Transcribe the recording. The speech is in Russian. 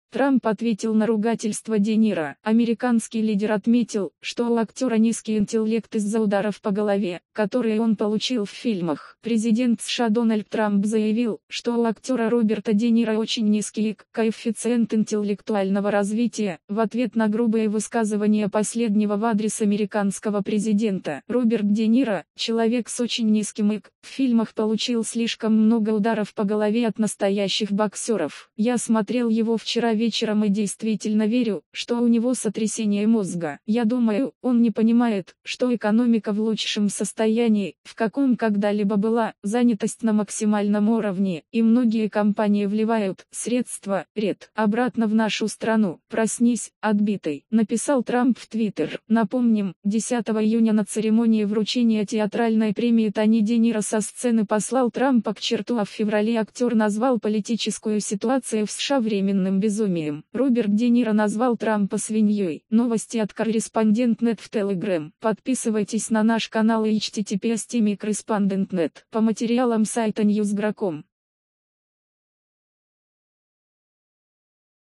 Трамп ответил на ругательство Де Ниро. Американский лидер отметил, что у актера низкий интеллект из-за ударов по голове, которые он получил в фильмах. Президент США Дональд Трамп заявил, что у актера Роберта Де Ниро очень низкий коэффициент интеллектуального развития, в ответ на грубые высказывания последнего в адрес американского президента. Роберт Де Ниро, человек с очень низким IQ, в фильмах получил слишком много ударов по голове от настоящих боксеров. Я смотрел его вчера вечером и действительно верю, что у него сотрясение мозга. Я думаю, он не понимает, что экономика в лучшем состоянии, в каком когда-либо была, занятость на максимальном уровне, и многие компании вливают средства, обратно в нашу страну. Проснись, отбитый, написал Трамп в Твиттер. Напомним, 10 июня на церемонии вручения театральной премии Тони Де Ниро со сцены послал Трампа к черту, а в феврале актер назвал политическую ситуацию в США временным безумием. Роберт Де Ниро назвал Трампа свиньей. Новости от Корреспондент.нет в Telegram. Подписывайтесь на наш канал и https://correspondent.net. По материалам сайта Newsgro.com.